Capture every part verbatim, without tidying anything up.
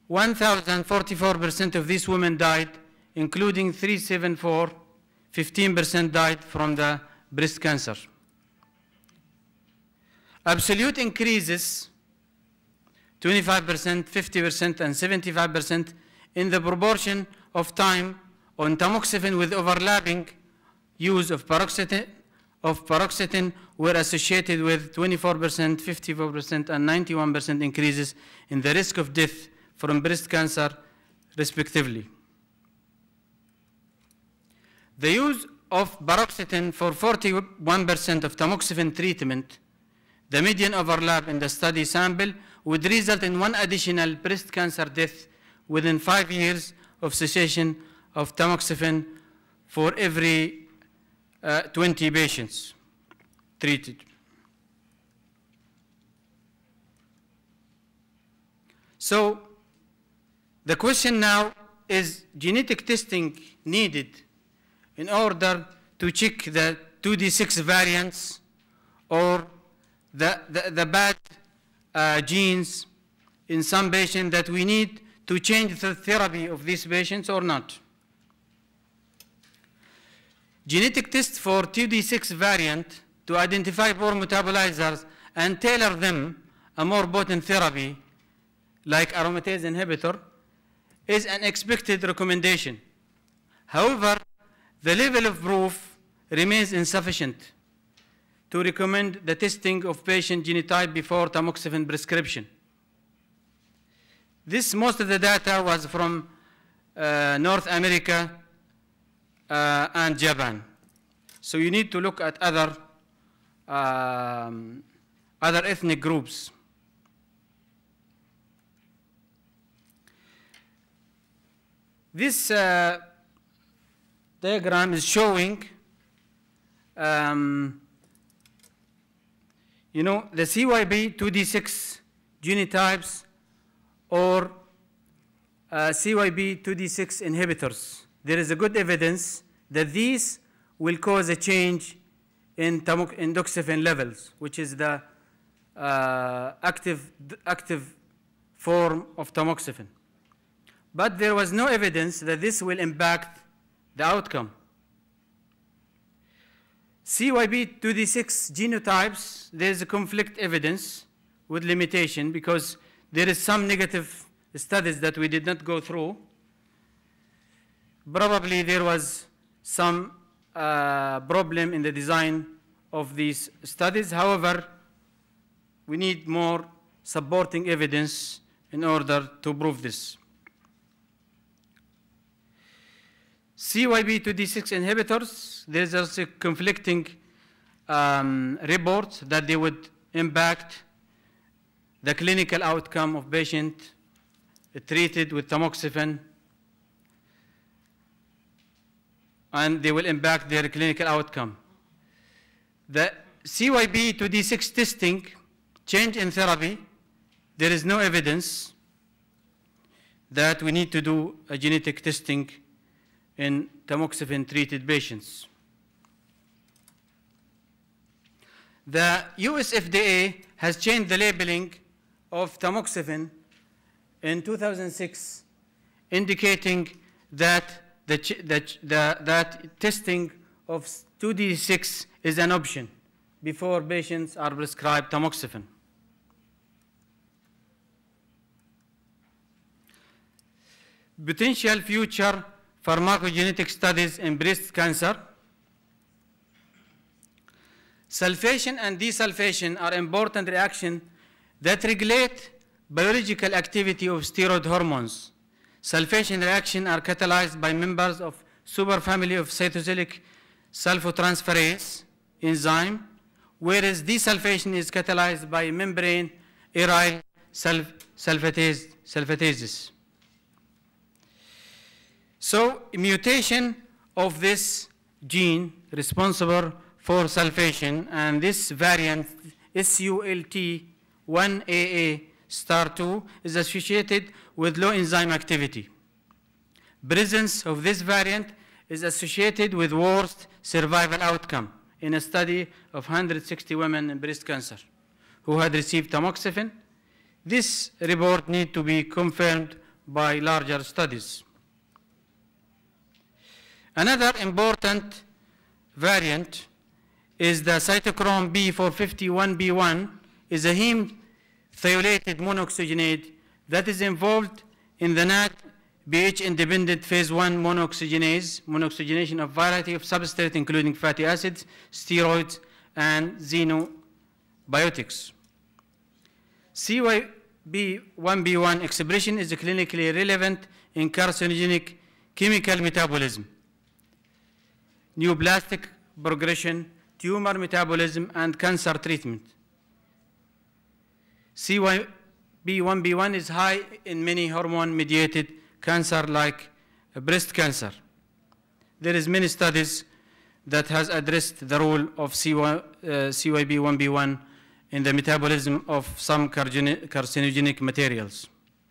one thousand forty-four percent of these women died, including three seventy-four, fifteen percent died from the breast cancer. Absolute increases, twenty-five percent, fifty percent, and seventy-five percent in the proportion of time on tamoxifen with overlapping use of paroxetine, of paroxetine were associated with twenty-four percent, fifty-four percent, and ninety-one percent increases in the risk of death from breast cancer, respectively. The use of paroxetine for forty-one percent of tamoxifen treatment, the median overlap in the study sample, would result in one additional breast cancer death within five years of cessation of tamoxifen for every uh, twenty patients treated. So the question now is genetic testing needed in order to check the two D six variants or the, the, the bad uh, genes in some patients that we need to change the therapy of these patients or not. Genetic tests for two D six variant to identify poor metabolizers and tailor them a more potent therapy like aromatase inhibitor is an expected recommendation. However, the level of proof remains insufficient to recommend the testing of patient genotype before tamoxifen prescription. This, most of the data was from uh, North America uh, and Japan. So you need to look at other, um, other ethnic groups. This uh, diagram is showing um, you know, the C Y B two D six genotypes or uh, C Y B two D six inhibitors. There is a good evidence that these will cause a change in endoxifen levels, which is the uh, active, active form of tamoxifen. But there was no evidence that this will impact the outcome. C Y B two D six genotypes, there is a conflict evidence with limitation because there is some negative studies that we did not go through. Probably there was some uh, problem in the design of these studies. However, we need more supporting evidence in order to prove this. C Y B two D six inhibitors, there's also conflicting um, reports that they would impact the clinical outcome of patient treated with tamoxifen, and they will impact their clinical outcome. The C Y B two D six testing, change in therapy, there is no evidence that we need to do a genetic testing in tamoxifen-treated patients. The U S F D A has changed the labeling of tamoxifen in two thousand six, indicating that the, the, the, that testing of two D six is an option before patients are prescribed tamoxifen. Potential future pharmacogenetic studies in breast cancer. Sulfation and desulfation are important reactions that regulate biological activity of steroid hormones. Sulfation reactions are catalyzed by members of superfamily of cytosolic sulfotransferase enzyme, whereas desulfation is catalyzed by membrane aryl sulf sulfatase, sulfatases. So mutation of this gene responsible for sulfation, and this variant S U L T one A A star two is associated with low enzyme activity. Presence of this variant is associated with worst survival outcome in a study of one hundred sixty women in breast cancer who had received tamoxifen. This report needs to be confirmed by larger studies. Another important variant is the cytochrome B four fifty-one B one, is a heme thiolated monooxygenate that is involved in the N A D pH-independent phase one monooxygenase, monooxygenation of variety of substrates including fatty acids, steroids, and xenobiotics. C Y B one B one expression is clinically relevant in carcinogenic chemical metabolism, neoplastic progression, tumor metabolism, and cancer treatment. C Y B one B one is high in many hormone-mediated cancer like breast cancer. There is many studies that has addressed the role of C Y B one B one in the metabolism of some carcinogenic materials.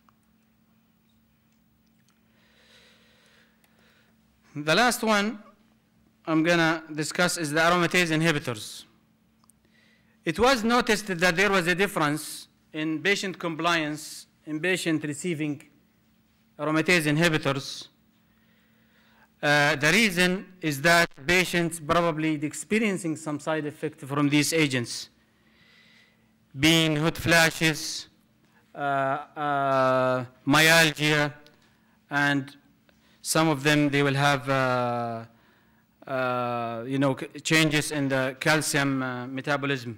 The last one I'm gonna discuss is the aromatase inhibitors. It was noticed that there was a difference in patient compliance in patient receiving aromatase inhibitors. Uh, the reason is that patients probably experiencing some side effect from these agents, being hot flashes, uh, uh, myalgia, and some of them they will have uh, uh, you know, changes in the calcium uh, metabolism.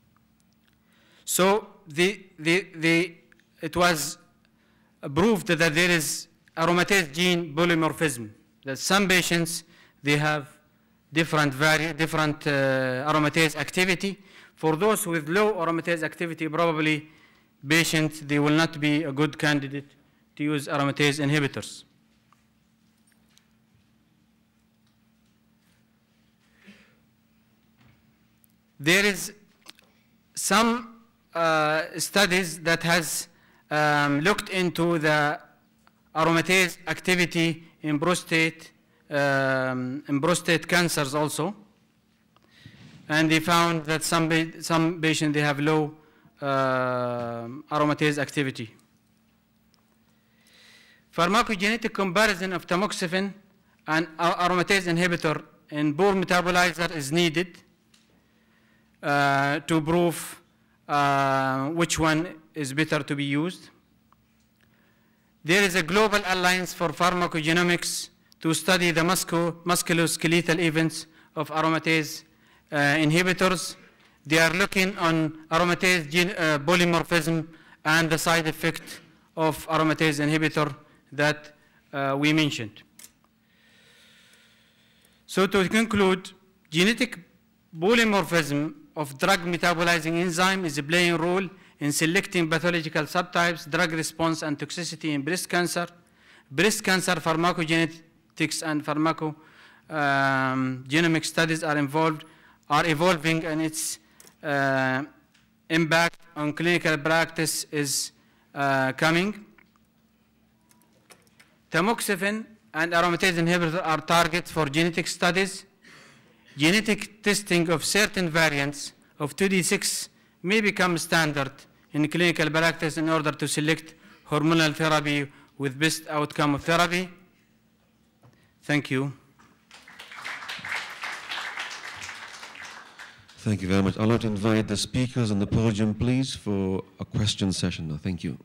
So the, the, the, it was proved that there is aromatase gene polymorphism, that some patients, they have different, vari different uh, aromatase activity. For those with low aromatase activity, probably patients, they will not be a good candidate to use aromatase inhibitors. There is some uh, studies that has um, looked into the aromatase activity in prostate, um, in prostate cancers also, and they found that some some patients they have low uh, aromatase activity. Pharmacogenetic comparison of tamoxifen and aromatase inhibitor in poor metabolizer is needed uh, to prove uh, which one is better to be used. There is a global alliance for pharmacogenomics to study the musculo musculoskeletal events of aromatase uh, inhibitors. They are looking on aromatase gene, uh, polymorphism and the side effect of aromatase inhibitor that uh, we mentioned. So to conclude, genetic polymorphism of drug metabolizing enzyme is playing a role in selecting pathological subtypes, drug response, and toxicity in breast cancer. Breast cancer pharmacogenetics and pharmacogenomic um, studies are involved, are evolving, and its uh, impact on clinical practice is uh, coming. Tamoxifen and aromatase inhibitors are targets for genetic studies. Genetic testing of certain variants of two D six may become standard in clinical practice in order to select hormonal therapy with best outcome of therapy. Thank you. Thank you very much. I'd like to invite the speakers on the podium, please, for a question session now. Thank you.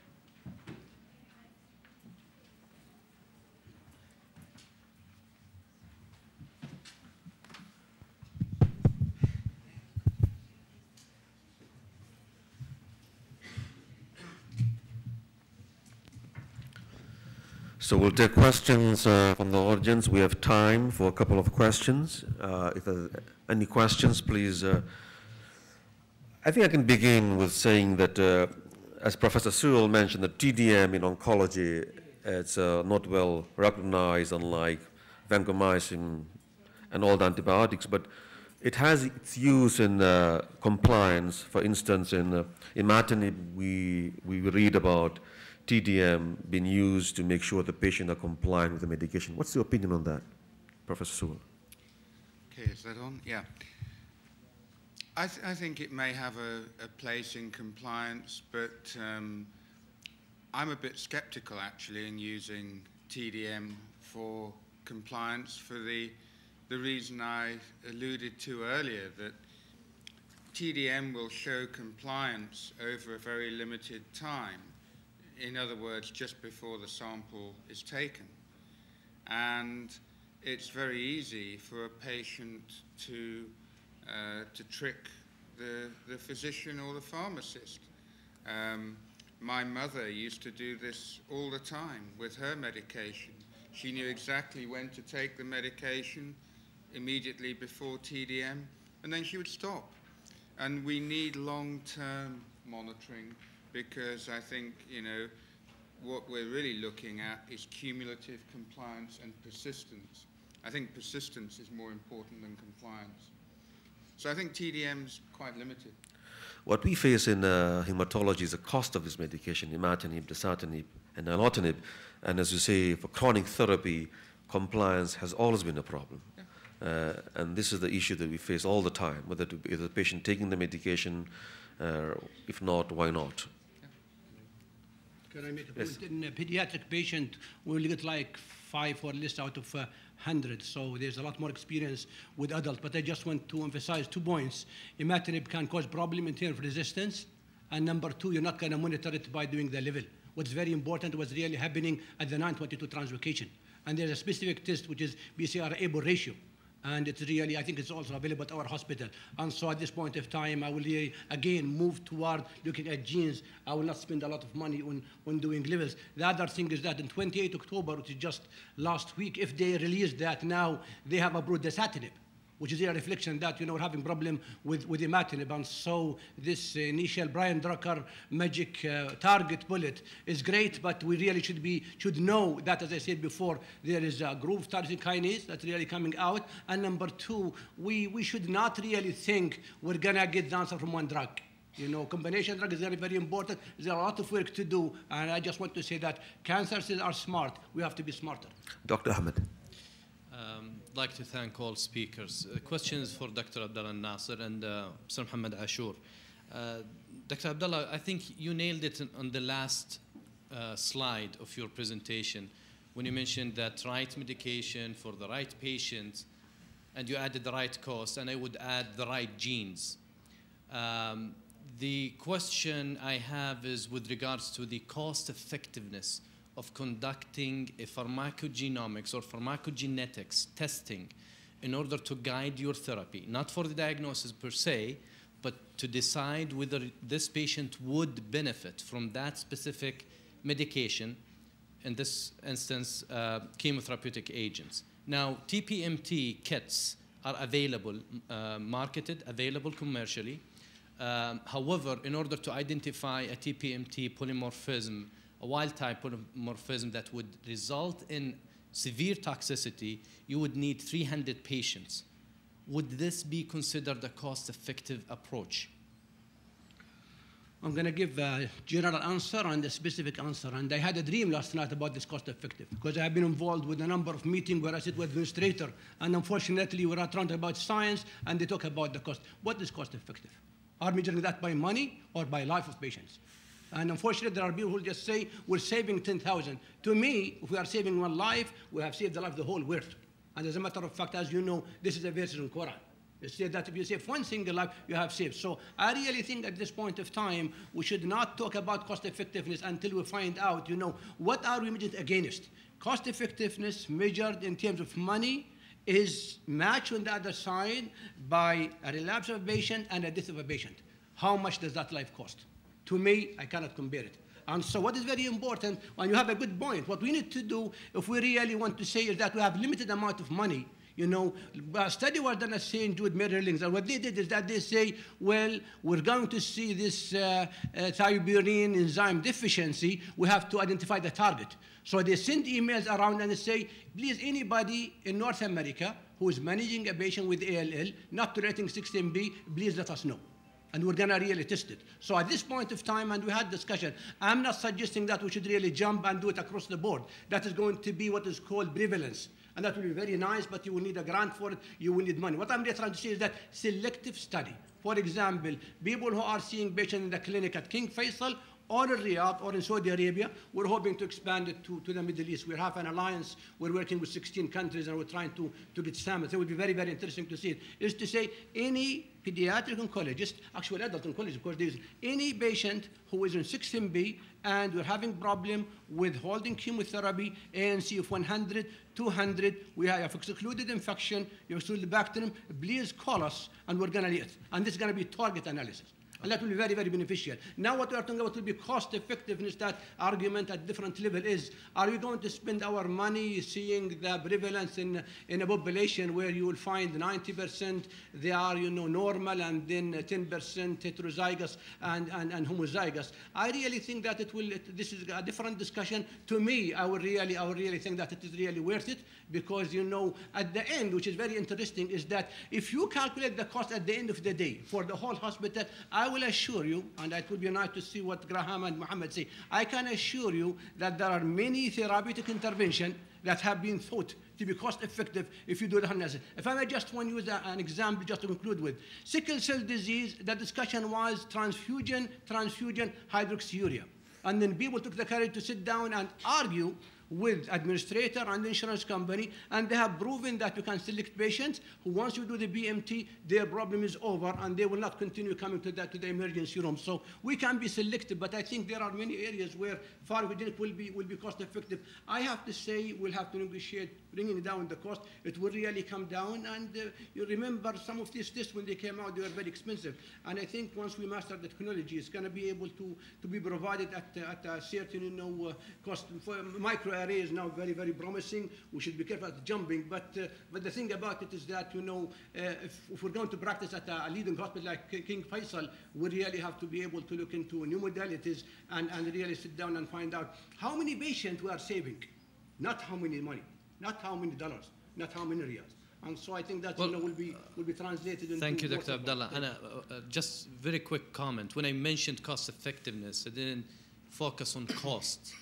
So we'll take questions uh, from the audience. We have time for a couple of questions. Uh, if there's any questions, please. Uh, I think I can begin with saying that, uh, as Professor Sewell mentioned, that T D M in oncology, it's uh, not well recognized, unlike vancomycin and all the antibiotics, but it has its use in uh, compliance. For instance, in uh, imatinib, we, we read about T D M being used to make sure the patient are compliant with the medication. What's your opinion on that, Professor Sewell? Okay, is that on? Yeah. I, th I think it may have a, a place in compliance, but um, I'm a bit skeptical actually in using T D M for compliance for the, the reason I alluded to earlier, that T D M will show compliance over a very limited time. In other words, just before the sample is taken. And it's very easy for a patient to, uh, to trick the, the physician or the pharmacist. Um, my mother used to do this all the time with her medication. She knew exactly when to take the medication immediately before T D M, and then she would stop. And we need long-term monitoring, because I think, you know, what we're really looking at is cumulative compliance and persistence. I think persistence is more important than compliance. So I think T D M's quite limited. What we face in uh, hematology is the cost of this medication, imatinib, dasatinib, and nilotinib. And as you say, for chronic therapy, compliance has always been a problem. Yeah. Uh, and this is the issue that we face all the time, whether to be the patient taking the medication, uh, if not, why not? Yeah. Can I make a Yes. point? In a pediatric patient, we'll get like five or less out of uh, hundred, so there's a lot more experience with adults. But I just want to emphasize two points. Imatinib can cause problem in terms of resistance, and number two, you're not going to monitor it by doing the level. What's very important was really happening at the nine twenty-two translocation. And there's a specific test which is B C R A B L ratio. And it's really, I think it's also available at our hospital. And so at this point of time, I will really, again, move toward looking at genes. I will not spend a lot of money on, on doing levels. The other thing is that in twenty-eighth of October, which is just last week, if they released that now, they have approved dasatinib, which is a reflection that, you know, we're having problem with, with imatinib. And so this uh, initial Brian Drucker magic uh, target bullet is great, but we really should be, should know that, as I said before, there is a groove tyrosine kinase that's really coming out. And number two, we, we should not really think we're gonna get the answer from one drug. You know, combination drug is very, very important. There's a lot of work to do. And I just want to say that cancer cells are smart. We have to be smarter. Doctor Ahmed. Um, I'd like to thank all speakers. The question is for Doctor Abdullah Nasser and uh, Sir Muhammad Ashur. Uh, Doctor Abdullah, I think you nailed it on the last uh, slide of your presentation when you mentioned that right medication for the right patient, and you added the right cost, and I would add the right genes. Um, the question I have is with regards to the cost effectiveness of conducting a pharmacogenomics or pharmacogenetics testing in order to guide your therapy, not for the diagnosis per se, but to decide whether this patient would benefit from that specific medication, in this instance, uh, chemotherapeutic agents. Now, T P M T kits are available, uh, marketed, available commercially. Um, however, in order to identify a T P M T polymorphism, a wild-type polymorphism that would result in severe toxicity, you would need three hundred patients. Would this be considered a cost-effective approach? I'm going to give a general answer and a specific answer. And I had a dream last night about this cost-effective, because I have been involved with a number of meetings where I sit with administrator, and unfortunately, we're not talking about science, and they talk about the cost. What is cost-effective? Are we measuring that by money or by life of patients? And unfortunately, there are people who just say, we're saving ten thousand. To me, if we are saving one life, we have saved the life of the whole world. And as a matter of fact, as you know, this is a verse in Quran. It says that if you save one single life, you have saved. So I really think at this point of time, we should not talk about cost effectiveness until we find out, you know, what are we measured against? Cost effectiveness measured in terms of money is matched on the other side by a relapse of a patient and a death of a patient. How much does that life cost? To me, I cannot compare it. And so what is very important, when you have a good point, what we need to do, if we really want to say is that we have limited amount of money. You know, a study was done at Saint Jude Maryland, and what they did is that they say, well, we're going to see this uh, uh, thiopurine enzyme deficiency, we have to identify the target. So they send emails around and they say, please, anybody in North America who is managing a patient with A L L, not tolerating sixteen B, please let us know. And we're gonna really test it. So at this point of time, and we had discussion, I'm not suggesting that we should really jump and do it across the board. That is going to be what is called prevalence. And that will be very nice, but you will need a grant for it, you will need money. What I'm really trying to say is that selective study. For example, people who are seeing patients in the clinic at King Faisal or in Riyadh or in Saudi Arabia. We're hoping to expand it to, to the Middle East. We have an alliance. We're working with sixteen countries, and we're trying to, to get standards. So it would be very, very interesting to see it. Is to say any pediatric oncologist, actually adult oncologist, of course, there's any patient who is in six M B and we're having problem with holding chemotherapy, A N C of one hundred, two hundred, we have excluded infection, you excluded the bacterium, please call us and we're going to lead it. And this is going to be target analysis. And that will be very, very beneficial. Now what we are talking about will be cost effectiveness. That argument at different level is, are we going to spend our money seeing the prevalence in, in a population where you will find ninety percent they are, you know, normal and then ten percent heterozygous and, and, and homozygous? I really think that it will, it, this is a different discussion. To me, I would really, I would really think that it is really worth it, because, you know, at the end, which is very interesting, is that if you calculate the cost at the end of the day for the whole hospital, I will assure you, and it would be nice to see what Graham and Mohammed say, I can assure you that there are many therapeutic interventions that have been thought to be cost effective if you do the analysis. If I may just one use a, an example just to conclude with. Sickle cell disease, the discussion was transfusion, transfusion, hydroxyurea. And then people took the courage to sit down and argue with administrator and insurance company, and they have proven that you can select patients who, once you do the B M T, their problem is over and they will not continue coming to, that, to the emergency room. So we can be selective, but I think there are many areas where pharmacogenic will be, will be cost effective. I have to say we'll have to negotiate bringing down the cost. It will really come down, and uh, you remember some of these tests when they came out, they were very expensive. And I think once we master the technology, it's going to be able to, to be provided at, uh, at a certain, you know, uh, cost. For microarray is now very, very promising. We should be careful at jumping. But, uh, but the thing about it is that, you know, uh, if, if we're going to practice at a leading hospital like King Faisal, we really have to be able to look into new modalities and, and really sit down and find out how many patients we are saving, not how many money, not how many dollars, not how many riyals. And so I think that, well, you know, will be will be translated into. Thank you, Doctor Abdallah. And uh, uh, just very quick comment. When I mentioned cost effectiveness, I didn't focus on cost.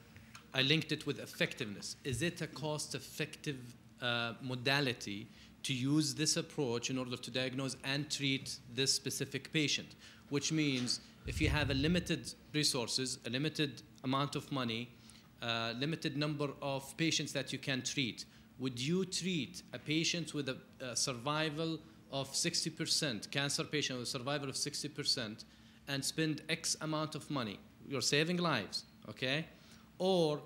I linked it with effectiveness. Is it a cost-effective uh, modality to use this approach in order to diagnose and treat this specific patient? Which means if you have a limited resources, a limited amount of money, uh, limited number of patients that you can treat, would you treat a patient with a, a survival of sixty percent, cancer patient with a survival of sixty percent, and spend X amount of money? You're saving lives, okay? Or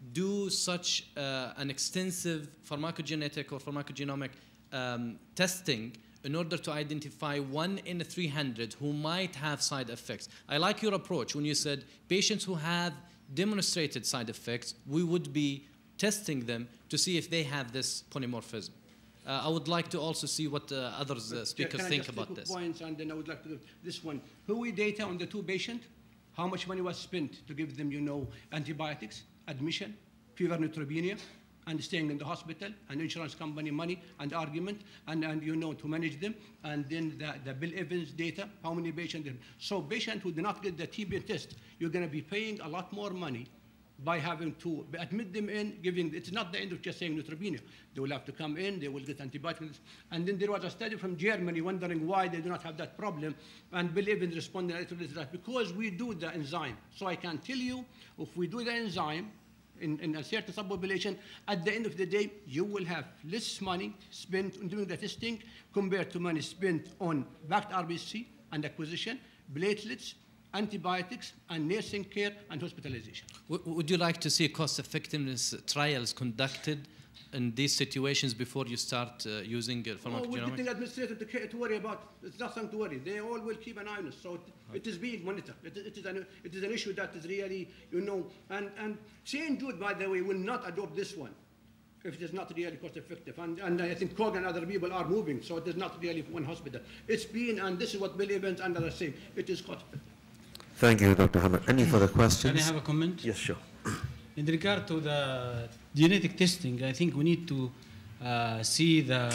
do such uh, an extensive pharmacogenetic or pharmacogenomic um, testing in order to identify one in three hundred who might have side effects. I like your approach when you said patients who have demonstrated side effects, we would be testing them to see if they have this polymorphism. Uh, I would like to also see what uh, others uh, speakers think about this. Points, and then I would like to do this one. Who we data on the two patients? How much money was spent to give them, you know, antibiotics, admission, fever, neutropenia, and staying in the hospital, and insurance company money and argument, and, and you know, to manage them, and then the, the Bill Evans data, how many patients. So patients who do not get the T B test, you're going to be paying a lot more money by having to admit them in, giving, it's not the end of just saying neutropenia. They will have to come in, they will get antibiotics. And then there was a study from Germany wondering why they do not have that problem, and Bill Evans responded to that, because we do the enzyme. So I can tell you, if we do the enzyme in, in a certain subpopulation, at the end of the day, you will have less money spent on doing the testing compared to money spent on backed R B C and acquisition, platelets, antibiotics, and nursing care and hospitalization. W would you like to see cost-effectiveness trials conducted in these situations before you start uh, using uh, pharmacogenomics? Oh, we're getting administrators to, to worry about. It's nothing to worry. They all will keep an eye on it. So it, okay. it is being monitored. It, it, is an, it is an issue that is really, you know, and, and Saint Jude, by the way, will not adopt this one if it is not really cost effective. And, and I think Kogan and other people are moving, so it is not really one hospital. It's been, and this is what Bill Evans and others say, it is cost effective. Thank you, Doctor Hamad. Any further questions? Can I have a comment? Yes, sure. In regard to the genetic testing, I think we need to uh, see the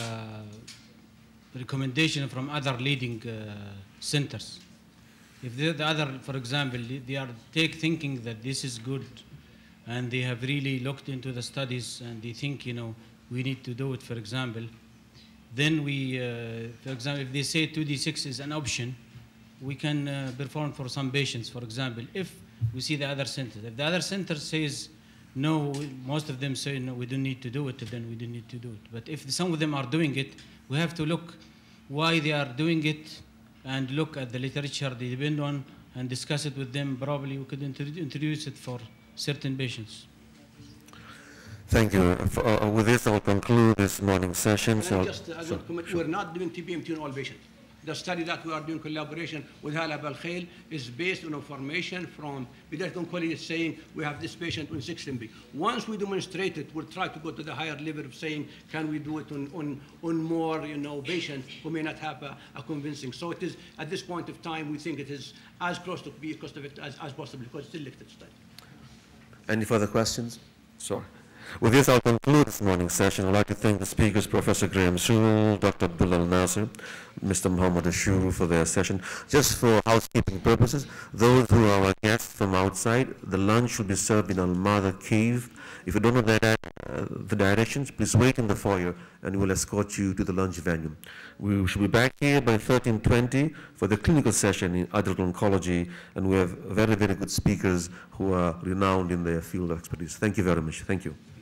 recommendation from other leading uh, centers. If the, the other, for example, they are take thinking that this is good, and they have really looked into the studies, and they think, you know, we need to do it, for example, then we, uh, for example, if they say two D six is an option, we can uh, perform for some patients. For example, if we see the other center. If the other center says, no, most of them say, no, we don't need to do it, then we don't need to do it. But if some of them are doing it, we have to look why they are doing it and look at the literature they depend on and discuss it with them. Probably we could introduce it for certain patients. Thank you. Uh, with this, I'll conclude this morning session. And So, just, uh, so- comment, sure. we're not doing T B M T on all patients. The study that we are doing collaboration with Hala Balkhail is based on information from pediatric oncology saying we have this patient on six M B. Once we demonstrate it, we'll try to go to the higher level of saying, can we do it on, on, on more, you know, patients who may not have a, a convincing. So it is, at this point of time, we think it is as close to be cost effective as, as possible because it's a selected study. Any further questions? Sorry. With this, I'll conclude this morning's session. I'd like to thank the speakers, Professor Graham Sewell, Doctor Abdullah Al-Nasser, Mister Muhammad Ashuru for their session. Just for housekeeping purposes, those who are our guests from outside, the lunch will be served in Al-Madha Cave. If you don't know the, uh, the directions, please wait in the foyer and we'll escort you to the lunch venue. We should be back here by thirteen twenty for the clinical session in adult oncology, and we have very, very good speakers who are renowned in their field of expertise. Thank you very much. Thank you.